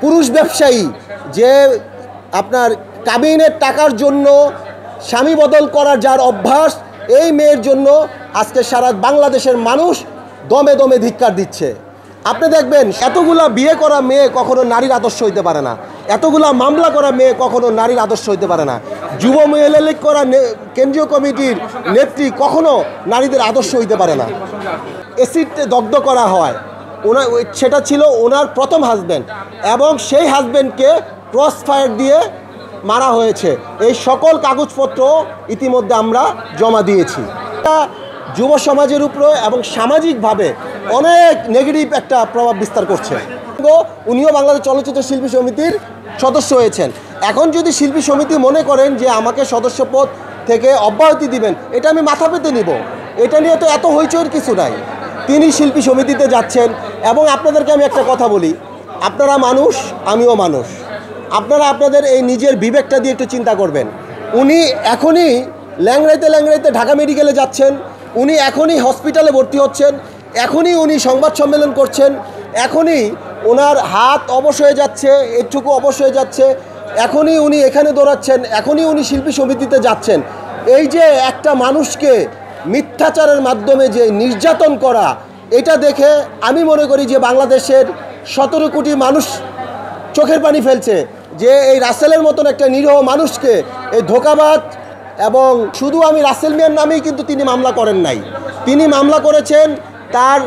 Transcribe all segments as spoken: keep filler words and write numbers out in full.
পুরুষ ব্যবসায়ী যে আপনার কাবিনের টাকার জন্য স্বামী বদল করার যার অভ্যাস, এই মেয়ের জন্য আজকে সারা বাংলাদেশের মানুষ দমে দমে ধিক্কার দিচ্ছে। আপনি দেখবেন এতগুলা বিয়ে করা মেয়ে কখনো নারীর আদর্শ হইতে পারে না, এতগুলা মামলা করা মেয়ে কখনো নারীর আদর্শ হইতে পারে না, যুব মহিলা লীগ করা কেন্দ্রীয় কমিটির নেত্রী কখনো নারীদের আদর্শ হইতে পারে না। এসিডে দগ্ধ করা হয়, ওনার সেটা ছিল ওনার প্রথম হাজব্যান্ড, এবং সেই হাজব্যান্ডকে ক্রস ফায়ার দিয়ে মারা হয়েছে। এই সকল কাগজপত্র ইতিমধ্যে আমরা জমা দিয়েছি। যুব সমাজের উপরে এবং সামাজিকভাবে অনেক নেগেটিভ একটা প্রভাব বিস্তার করছে। উনিও বাংলাদেশ চলচ্চিত্র শিল্পী সমিতির সদস্য হয়েছেন। এখন যদি শিল্পী সমিতি মনে করেন যে আমাকে সদস্যপদ থেকে অব্যাহতি দিবেন, এটা আমি মাথা পেতে নিব, এটা নিয়ে তো এত হইচইর কিছু নাই। তিনি শিল্পী সমিতিতে যাচ্ছেন, এবং আপনাদেরকে আমি একটা কথা বলি, আপনারা মানুষ, আমিও মানুষ, আপনারা আপনাদের এই নিজের বিবেকটা দিয়ে একটু চিন্তা করবেন। উনি এখনই ল্যাংড়াইতে ল্যাংড়াইতে ঢাকা মেডিকেলে যাচ্ছেন, উনি এখনই হসপিটালে ভর্তি হচ্ছেন, এখনই উনি সংবাদ সম্মেলন করছেন, এখনই ওনার হাত অবশ হয়ে যাচ্ছে, এটুকু অবশ হয়ে যাচ্ছে, এখনই উনি এখানে দৌড়াচ্ছেন, এখনই উনি শিল্পী সমিতিতে যাচ্ছেন। এই যে একটা মানুষকে মিথ্যাচারের মাধ্যমে যে নির্যাতন করা, এটা দেখে আমি মনে করি যে বাংলাদেশের সতেরো কোটি মানুষ চোখের পানি ফেলছে যে এই রাসেলের মতন একটা নিরীহ মানুষকে এই ধোঁকাবাজ। এবং শুধু আমি রাসেল মিয়ার নামেই কিন্তু তিনি মামলা করেন নাই, তিনি মামলা করেছেন তার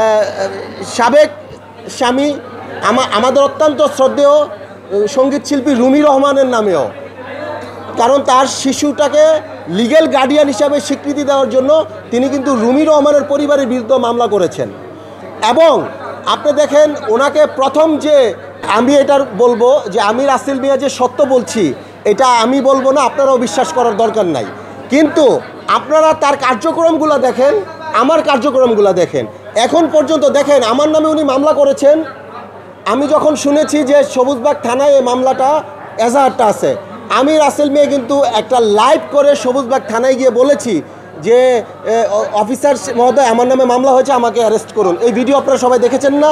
সাবেক স্বামী আমাদের অত্যন্ত শ্রদ্ধেয় সঙ্গীত শিল্পী রুমি রহমানের নামেও, কারণ তার শিশুটাকে লিগ্যাল গার্ডিয়ান হিসাবে স্বীকৃতি দেওয়ার জন্য তিনি কিন্তু রুমি রহমানের পরিবারের বিরুদ্ধে মামলা করেছেন। এবং আপনি দেখেন ওনাকে প্রথম যে, আমি এটার বলবো যে আমি রাসেল মিয়া যে সত্য বলছি এটা আমি বলবো না, আপনারাও বিশ্বাস করার দরকার নাই, কিন্তু আপনারা তার কার্যক্রমগুলো দেখেন, আমার কার্যক্রমগুলো দেখেন। এখন পর্যন্ত দেখেন আমার নামে উনি মামলা করেছেন। আমি যখন শুনেছি যে সবুজবাগ থানায় এই মামলাটা এজাহারটা আছে, আমি রাসেল মিয়া কিন্তু একটা লাইভ করে সবুজবাগ থানায় গিয়ে বলেছি যে অফিসার মহোদয় আমার নামে মামলা হয়েছে, আমাকে অ্যারেস্ট করুন। এই ভিডিও আপনারা সবাই দেখেছেন না?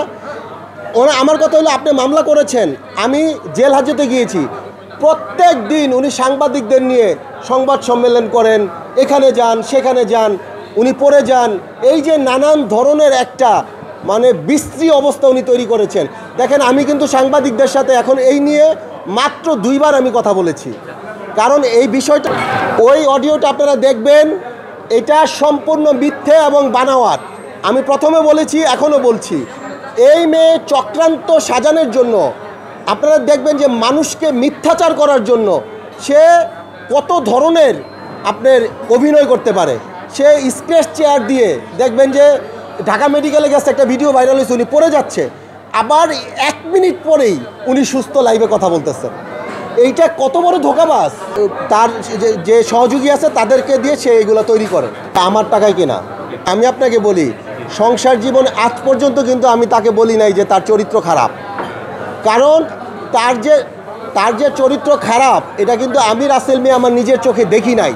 ওরা আমার কথা হলো আপনি মামলা করেছেন, আমি জেল হাজতে গিয়েছি, প্রত্যেক দিন উনি সাংবাদিকদের নিয়ে সংবাদ সম্মেলন করেন, এখানে যান সেখানে যান, উনি পড়ে যান। এই যে নানান ধরনের একটা মানে বিশ্রী অবস্থা উনি তৈরি করেছেন। দেখেন আমি কিন্তু সাংবাদিকদের সাথে এখন এই নিয়ে মাত্র দুইবার আমি কথা বলেছি, কারণ এই বিষয়টা, ওই অডিওটা আপনারা দেখবেন, এটা সম্পূর্ণ মিথ্যে এবং বানোয়াট। আমি প্রথমে বলেছি, এখনও বলছি, এই মেয়ে চক্রান্ত সাজানোর জন্য, আপনারা দেখবেন যে মানুষকে মিথ্যাচার করার জন্য সে কত ধরনের আপনার অভিনয় করতে পারে। সে স্ক্র্যাচ চেয়ার দিয়ে দেখবেন যে ঢাকা মেডিকেলে গেছে, একটা ভিডিও ভাইরাল হয়েছে, উনি পড়ে যাচ্ছে, আবার এক মিনিট পরেই উনি সুস্থ লাইভে কথা বলতেছেন। এইটা কত বড় ধোঁকাবাজ। তার যে সহযোগী আছে তাদেরকে দিয়ে সে এইগুলো তৈরি করে, আমার টাকায় কিনা। আমি আপনাকে বলি, সংসার জীবন আজ পর্যন্ত কিন্তু আমি তাকে বলি নাই যে তার চরিত্র খারাপ, কারণ তার যে তার যে চরিত্র খারাপ এটা কিন্তু আমি রাসেল মিয়া আমার নিজের চোখে দেখি নাই।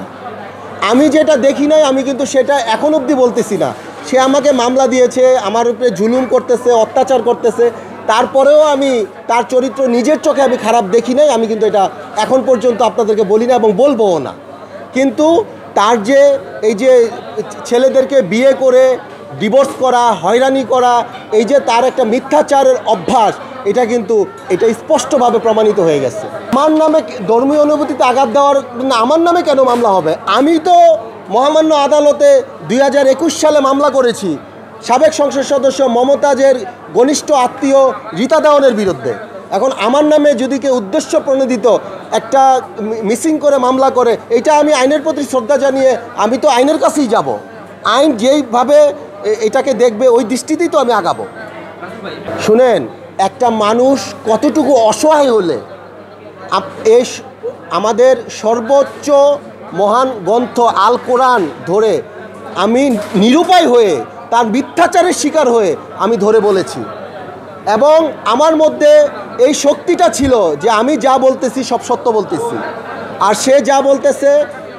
আমি যেটা দেখি নাই আমি কিন্তু সেটা এখন অবধি বলতেছি না। সে আমাকে মামলা দিয়েছে, আমার উপরে জুলুম করতেছে, অত্যাচার করতেছে, তারপরেও আমি তার চরিত্র নিজের চোখে আমি খারাপ দেখি নাই। আমি কিন্তু এটা এখন পর্যন্ত আপনাদেরকে বলি না এবং বলবও না। কিন্তু তার যে এই যে ছেলেদেরকে বিয়ে করে ডিভোর্স করা, হয়রানি করা, এই যে তার একটা মিথ্যাচারের অভ্যাস, এটা কিন্তু এটা স্পষ্টভাবে প্রমাণিত হয়ে গেছে। আমার নামে ধর্মীয় অনুভূতিতে আঘাত দেওয়ার, আমার নামে কেন মামলা হবে? আমি তো মহামান্য আদালতে দুই হাজার একুশ সালে মামলা করেছি সাবেক সংসদ সদস্য মমতাজের ঘনিষ্ঠ আত্মীয় রীতা দেওয়ানের বিরুদ্ধে। এখন আমার নামে যদি কেউ উদ্দেশ্য প্রণোদিত একটা মিসিং করে মামলা করে, এটা আমি আইনের প্রতি শ্রদ্ধা জানিয়ে আমি তো আইনের কাছেই যাব। আইন যেইভাবে এটাকে দেখবে ওই দৃষ্টিতেই তো আমি আগাবো। শুনেন, একটা মানুষ কতটুকু অসহায় হলে এই আমাদের সর্বোচ্চ মহান গ্রন্থ আল কোরআন ধরে আমি নিরুপায় হয়ে তার মিথ্যাচারের শিকার হয়ে আমি ধরে বলেছি, এবং আমার মধ্যে এই শক্তিটা ছিল যে আমি যা বলতেছি সব সত্য বলতেছি, আর সে যা বলতেছে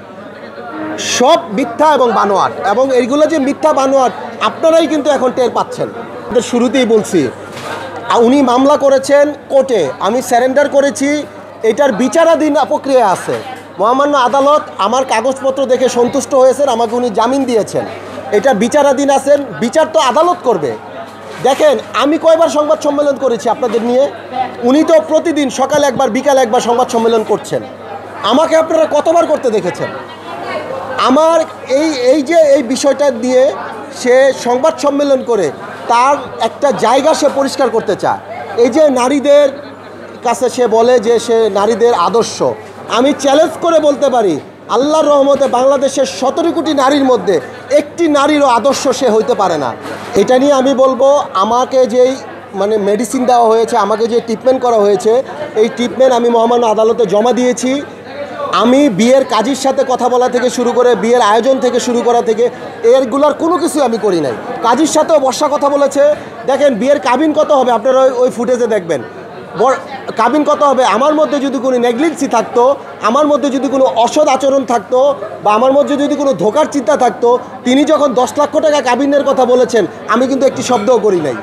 সব মিথ্যা এবং বানোয়াট। এবং এইগুলো যে মিথ্যা বানোয়াট আপনারাই কিন্তু এখন টের পাচ্ছেন। শুরুতেই বলছি, উনি মামলা করেছেন কোর্টে, আমি স্যারেন্ডার করেছি, এটার বিচারাধীন প্রক্রিয়া আছে। মহামান্য আদালত আমার কাগজপত্র দেখে সন্তুষ্ট হয়েছেন, আমাকে উনি জামিন দিয়েছেন। এটা বিচারাধীন আছেন, বিচার তো আদালত করবে। দেখেন আমি কয়বার সংবাদ সম্মেলন করেছি আপনাদের নিয়ে, উনি তো প্রতিদিন সকালে একবার বিকালে একবার সংবাদ সম্মেলন করছেন, আমাকে আপনারা কতবার করতে দেখেছেন? আমার এই এই যে এই বিষয়টা দিয়ে সে সংবাদ সম্মেলন করে তার একটা জায়গা সে পরিষ্কার করতে চায়। এই যে নারীদের কাছে সে বলে যে সে নারীদের আদর্শ, আমি চ্যালেঞ্জ করে বলতে পারি আল্লাহর রহমতে বাংলাদেশের সতেরো কোটি নারীর মধ্যে একটি নারীরও আদর্শ সে হইতে পারে না। এটা নিয়ে আমি বলবো, আমাকে যেই মানে মেডিসিন দেওয়া হয়েছে, আমাকে যে ট্রিটমেন্ট করা হয়েছে, এই ট্রিটমেন্ট আমি মহামান্য আদালতে জমা দিয়েছি। আমি বিয়ের কাজীর সাথে কথা বলা থেকে শুরু করে বিয়ের আয়োজন থেকে শুরু করা থেকে এরগুলার কোনো কিছু আমি করি নাই। কাজীর সাথেও বর্ষা কথা বলেছে। দেখেন বিয়ের কাবিন কত হবে আপনারা ওই ফুটেজে দেখবেন, কাবিন কত হবে। আমার মধ্যে যদি কোনো নেগলিজেন্সি থাকতো, আমার মধ্যে যদি কোনো অসৎ আচরণ থাকতো, বা আমার মধ্যে যদি কোনো ধোকার চিন্তা থাকতো, তিনি যখন দশ লক্ষ টাকা কাবিনের কথা বলেছেন আমি কিন্তু একটি শব্দও করি নাই।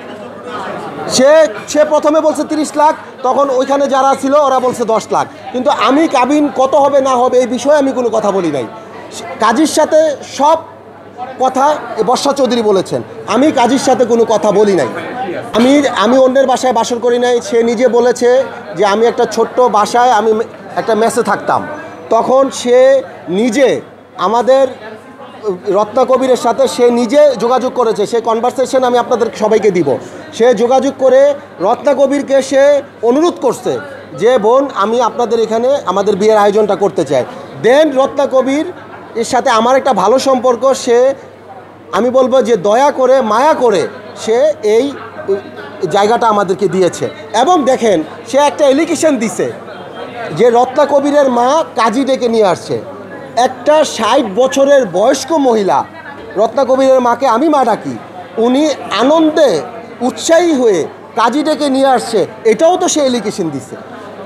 সে সে প্রথমে বলছে তিরিশ লাখ, তখন ওইখানে যারা ছিল ওরা বলছে দশ লাখ, কিন্তু আমি কাবিন কত হবে না হবে এই বিষয়ে আমি কোনো কথা বলি নাই। কাজীর সাথে সব কথা বর্ষা চৌধুরী বলেছেন, আমি কাজীর সাথে কোনো কথা বলি নাই। আমি আমি অন্যের বাসায় বাসর করি নাই। সে নিজে বলেছে যে আমি একটা ছোট্ট বাসায় আমি একটা মেসে থাকতাম, তখন সে নিজে আমাদের রত্না কবিরের সাথে সে নিজে যোগাযোগ করেছে। সে কনভারসেশন আমি আপনাদের সবাইকে দিব। সে যোগাযোগ করে রত্না কবিরকে সে অনুরোধ করছে যে বোন আমি আপনাদের এখানে আমাদের বিয়ের আয়োজনটা করতে চাই। দেন রত্না কবির এর সাথে আমার একটা ভালো সম্পর্ক, সে আমি বলবো যে দয়া করে মায়া করে সে এই জায়গাটা আমাদেরকে দিয়েছে। এবং দেখেন সে একটা এলিগেশন দিছে যে রত্না কবিরের মা কাজী ডেকে নিয়ে আসছে। একটা ষাট বছরের বয়স্ক মহিলা, রত্না কবিরের মাকে আমি মা ডাকি, উনি আনন্দে উৎসাহী হয়ে কাজী ডেকে নিয়ে আসছে, এটাও তো সে এলিগেশন দিছে।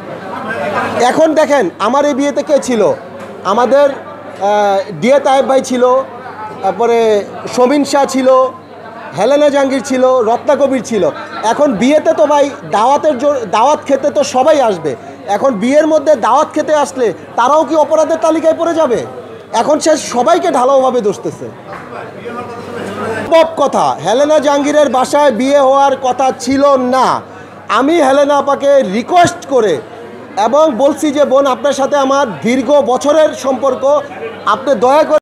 এখন দেখেন আমার এই বিয়েতে কে ছিল, আমাদের ডিএ তায়েব ভাই ছিল, তারপরে সমীন শাহ ছিল, হেলেনা জাহাঙ্গীর ছিল, রত্না কবির ছিল। এখন বিয়েতে তো ভাই দাওয়াতের দাওয়াত খেতে তো সবাই আসবে। এখন বিয়ের মধ্যে দাওয়াত খেতে আসলে তারাও কি অপরাধের তালিকায় পড়ে যাবে? এখন সে সবাইকে ঢালাওভাবে দোষতেছে। সব কথা হেলেনা জাহাঙ্গীরের বাসায় বিয়ে হওয়ার কথা ছিল না। আমি হেলেনা আপাকে রিকোয়েস্ট করে এবং বলছি যে বোন আপনার সাথে আমার দীর্ঘ বছরের সম্পর্ক, আপনি দয়া করে